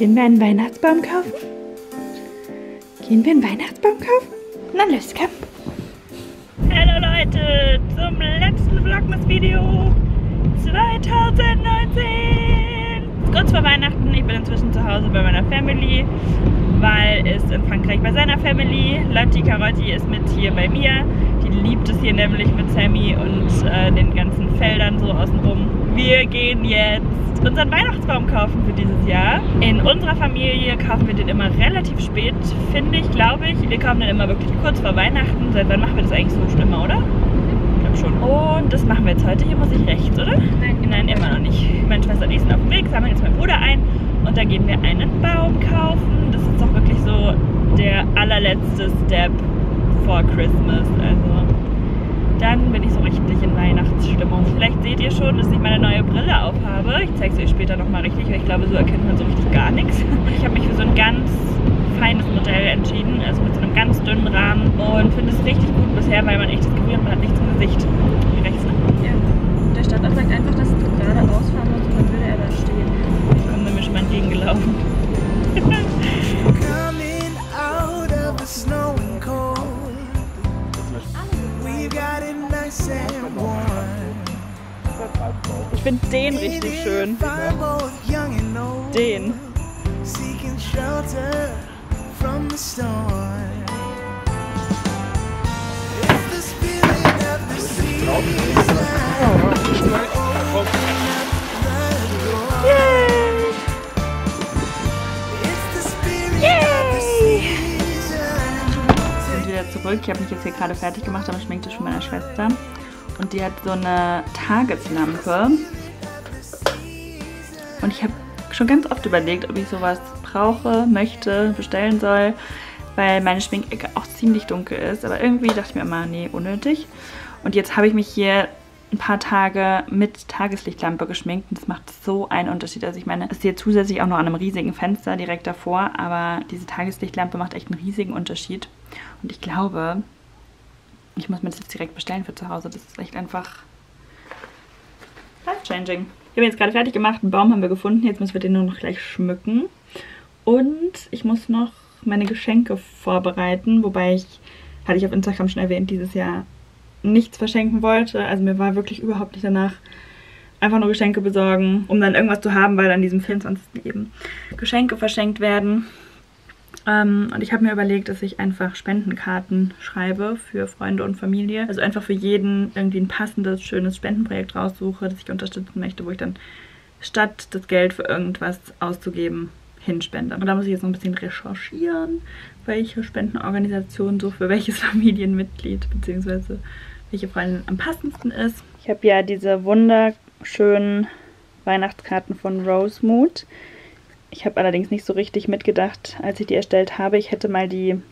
Gehen wir einen Weihnachtsbaum kaufen? Gehen wir einen Weihnachtsbaum kaufen? Na los, komm. Hallo Leute, zum letzten Vlogmas-Video 2019. Kurz vor Weihnachten, ich bin inzwischen zu Hause bei meiner Family. Weil ist in Frankreich bei seiner Family. Lotti Carotti ist mit hier bei mir. Die liebt es hier nämlich mit Sammy und den ganzen Feldern so außenrum. Wir gehen jetzt unseren Weihnachtsbaum kaufen für dieses Jahr. In unserer Familie kaufen wir den immer relativ spät, finde ich, glaube ich. Wir kaufen den immer wirklich kurz vor Weihnachten. Seit wann machen wir das eigentlich so schon immer, oder? Ich glaube schon. Und das machen wir jetzt heute. Hier muss ich rechts, oder? Nein, immer noch nicht. Meine Schwester und ich sind auf dem Weg, sammeln jetzt meinen Bruder ein. Und dann gehen wir einen Baum kaufen. Das ist doch wirklich so der allerletzte Step vor Christmas. Also dann bin ich so richtig in Weihnachtsstimmung. Vielleicht seht ihr schon, dass ich meine neue Brille aufhabe. Ich zeige es euch später nochmal richtig, weil ich glaube, so erkennt man so richtig gar nichts. Ich habe mich für so ein ganz feines Modell entschieden, also mit so einem ganz dünnen Rahmen. Und finde es richtig gut bisher, weil man echt das Gefühl hat, man hat nichts im Gesicht. Wie rechts, ne? Ja. Der Standard sagt einfach, dass du geradeaus fahren musst und dann würde er da stehen. Ich komme nämlich schon mal entgegengelaufen. Ich finde den richtig schön. Den. Zurück. Ich habe mich jetzt hier gerade fertig gemacht am Schminktisch von meiner Schwester. Und die hat so eine Tageslampe. Und ich habe schon ganz oft überlegt, ob ich sowas brauche, möchte, bestellen soll, weil meine Schminkecke auch ziemlich dunkel ist. Aber irgendwie dachte ich mir immer, nee, unnötig. Und jetzt habe ich mich hier ein paar Tage mit Tageslichtlampe geschminkt und das macht so einen Unterschied. Also ich meine, es ist hier zusätzlich auch noch an einem riesigen Fenster direkt davor, aber diese Tageslichtlampe macht echt einen riesigen Unterschied. Und ich glaube, ich muss mir das jetzt direkt bestellen für zu Hause. Das ist echt einfach life-changing. Ich habe ihn jetzt gerade fertig gemacht, einen Baum haben wir gefunden. Jetzt müssen wir den nur noch gleich schmücken. Und ich muss noch meine Geschenke vorbereiten, wobei hatte ich auf Instagram schon erwähnt, dieses Jahr nichts verschenken wollte. Also mir war wirklich überhaupt nicht danach, einfach nur Geschenke besorgen, um dann irgendwas zu haben, weil an diesem 24. eben Geschenke verschenkt werden. Und ich habe mir überlegt, dass ich einfach Spendenkarten schreibe für Freunde und Familie. Also einfach für jeden irgendwie ein passendes, schönes Spendenprojekt raussuche, das ich unterstützen möchte, wo ich dann statt das Geld für irgendwas auszugeben, hinspende. Und da muss ich jetzt noch ein bisschen recherchieren, welche Spendenorganisation so für welches Familienmitglied bzw. welche Freundin am passendsten ist. Ich habe ja diese wunderschönen Weihnachtskarten von Rosemood. Ich habe allerdings nicht so richtig mitgedacht, als ich die erstellt habe. Ich hätte mal die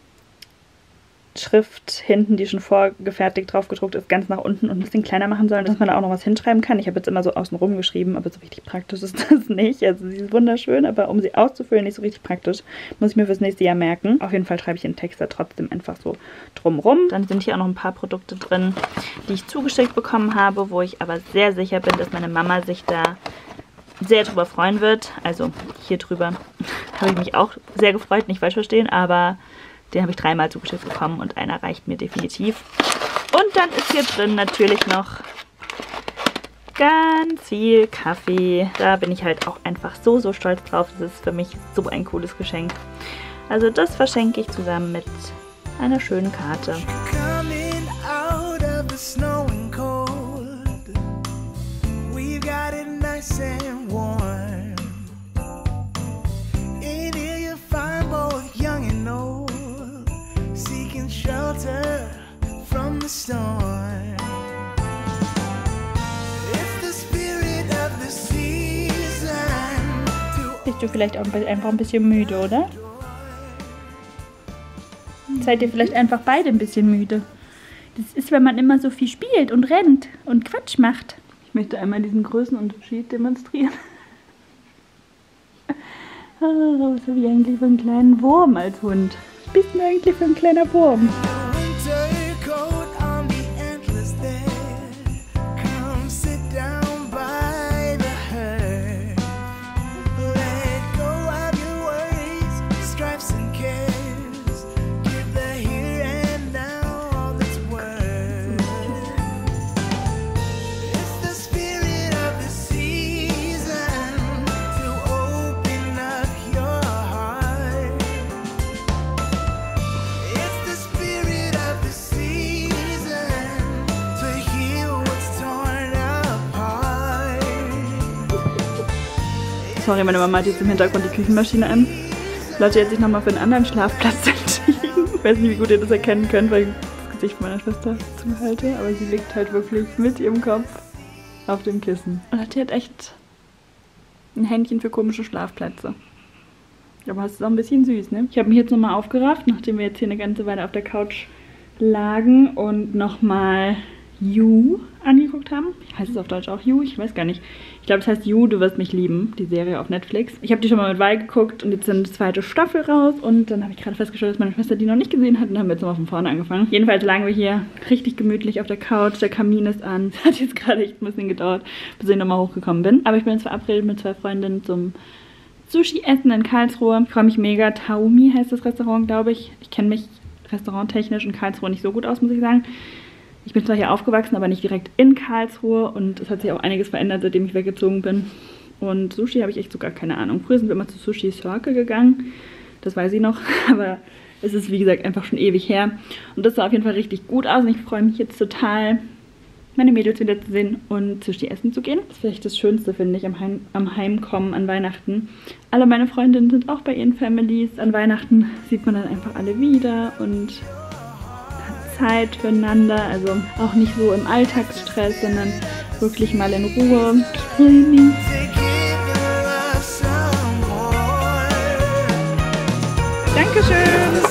Schrift hinten, die schon vorgefertigt drauf gedruckt ist, ganz nach unten und ein bisschen kleiner machen sollen, dass man da auch noch was hinschreiben kann. Ich habe jetzt immer so außen rum geschrieben, aber so richtig praktisch ist das nicht. Also sie ist wunderschön, aber um sie auszufüllen, nicht so richtig praktisch. Muss ich mir fürs nächste Jahr merken. Auf jeden Fall schreibe ich den Text da trotzdem einfach so drumrum. Dann sind hier auch noch ein paar Produkte drin, die ich zugeschickt bekommen habe, wo ich aber sehr sicher bin, dass meine Mama sich da sehr drüber freuen wird. Also hier drüber habe ich mich auch sehr gefreut, nicht falsch verstehen, aber den habe ich 3-mal zugeschickt bekommen und einer reicht mir definitiv. Und dann ist hier drin natürlich noch ganz viel Kaffee. Da bin ich halt auch einfach so stolz drauf. Das ist für mich so ein cooles Geschenk. Also das verschenke ich zusammen mit einer schönen Karte. Bist du vielleicht auch einfach ein bisschen müde, oder? Seid ihr vielleicht einfach beide ein bisschen müde? Das ist, wenn man immer so viel spielt und rennt und Quatsch macht. Ich möchte einmal diesen Größenunterschied demonstrieren. Was habe ich eigentlich für einen kleinen Wurm als Hund? Was bist du eigentlich für ein kleiner Wurm? Sorry, meine Mama hat jetzt im Hintergrund die Küchenmaschine an. Lotti hat sich nochmal für einen anderen Schlafplatz entschieden. Ich weiß nicht, wie gut ihr das erkennen könnt, weil ich das Gesicht meiner Schwester zuhalte. Aber sie liegt halt wirklich mit ihrem Kopf auf dem Kissen. Und Lotti hat echt ein Händchen für komische Schlafplätze. Aber es ist auch ein bisschen süß, ne? Ich habe mich jetzt nochmal aufgerafft, nachdem wir jetzt hier eine ganze Weile auf der Couch lagen und nochmal You angeguckt haben. Heißt es auf Deutsch auch You? Ich weiß gar nicht. Ich glaube, es heißt You, du wirst mich lieben, die Serie auf Netflix. Ich habe die schon mal mit Val geguckt und jetzt sind die zweite Staffel raus und dann habe ich gerade festgestellt, dass meine Schwester die noch nicht gesehen hat und dann haben wir jetzt nochmal von vorne angefangen. Jedenfalls lagen wir hier richtig gemütlich auf der Couch, der Kamin ist an. Es hat jetzt gerade echt ein bisschen gedauert, bis ich nochmal hochgekommen bin. Aber ich bin jetzt verabredet mit 2 Freundinnen zum Sushi-Essen in Karlsruhe. Ich freue mich mega. Taomi heißt das Restaurant, glaube ich. Ich kenne mich restauranttechnisch in Karlsruhe nicht so gut aus, muss ich sagen. Ich bin zwar hier aufgewachsen, aber nicht direkt in Karlsruhe und es hat sich auch einiges verändert, seitdem ich weggezogen bin. Und Sushi habe ich echt so gar keine Ahnung. Früher sind wir immer zu Sushi Circle gegangen, das weiß ich noch, aber es ist wie gesagt einfach schon ewig her. Und das sah auf jeden Fall richtig gut aus und ich freue mich jetzt total, meine Mädels wieder zu sehen und Sushi essen zu gehen. Das ist vielleicht das Schönste, finde ich, am Heimkommen an Weihnachten. Alle meine Freundinnen sind auch bei ihren Families. An Weihnachten sieht man dann einfach alle wieder und Zeit füreinander, also auch nicht so im Alltagsstress, sondern wirklich mal in Ruhe. Ich freue mich. Dankeschön!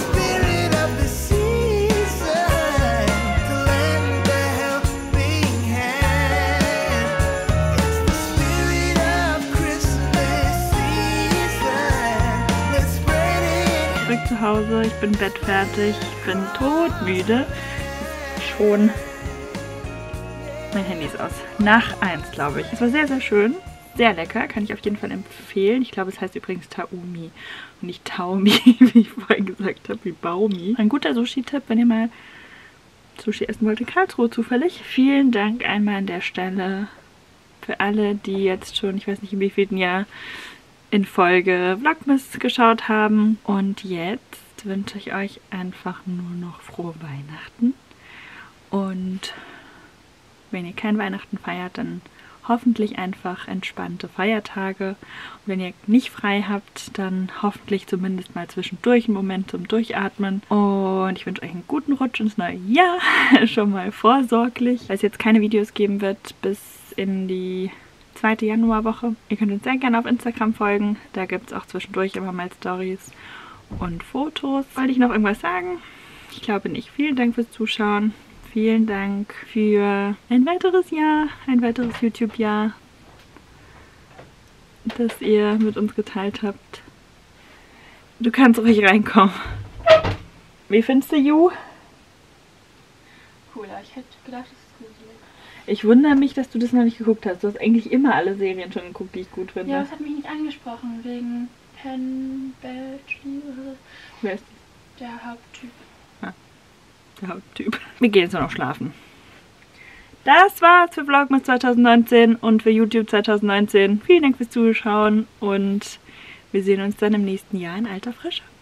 Zurück zu Hause, ich bin bettfertig, ich bin todmüde. Schon. Mein Handy ist aus. Nach 1, glaube ich. Es war sehr, sehr schön. Sehr lecker, kann ich auf jeden Fall empfehlen. Ich glaube, es heißt übrigens Taomi und nicht Taomi, wie ich vorhin gesagt habe, wie Baumi. Ein guter Sushi-Tipp, wenn ihr mal Sushi essen wollt in Karlsruhe zufällig. Vielen Dank einmal an der Stelle für alle, die jetzt schon, ich weiß nicht in wievielten Jahr, in Folge Vlogmas geschaut haben. Und jetzt wünsche ich euch einfach nur noch frohe Weihnachten. Und wenn ihr kein Weihnachten feiert, dann hoffentlich einfach entspannte Feiertage. Und wenn ihr nicht frei habt, dann hoffentlich zumindest mal zwischendurch einen Moment zum Durchatmen. Und ich wünsche euch einen guten Rutsch ins neue Jahr. Schon mal vorsorglich, weil es jetzt keine Videos geben wird bis in die 2. Januarwoche. Ihr könnt uns sehr gerne auf Instagram folgen. Da gibt es auch zwischendurch immer mal Stories und Fotos. Wollte ich noch irgendwas sagen? Ich glaube nicht. Vielen Dank fürs Zuschauen. Vielen Dank für ein weiteres Jahr, ein weiteres YouTube-Jahr, das ihr mit uns geteilt habt. Du kannst ruhig reinkommen. Wie findest du You? Cool, ich hätte gedacht, das ist gruselig. Ich wundere mich, dass du das noch nicht geguckt hast. Du hast eigentlich immer alle Serien schon geguckt, die ich gut finde. Ja, das hat mich nicht angesprochen, wegen Penn Badgley oder so. Wer ist der Haupttyp. der Haupttyp? Wir gehen jetzt nur noch schlafen. Das war's für Vlogmas 2019 und für YouTube 2019. Vielen Dank fürs Zuschauen und wir sehen uns dann im nächsten Jahr in alter Frische.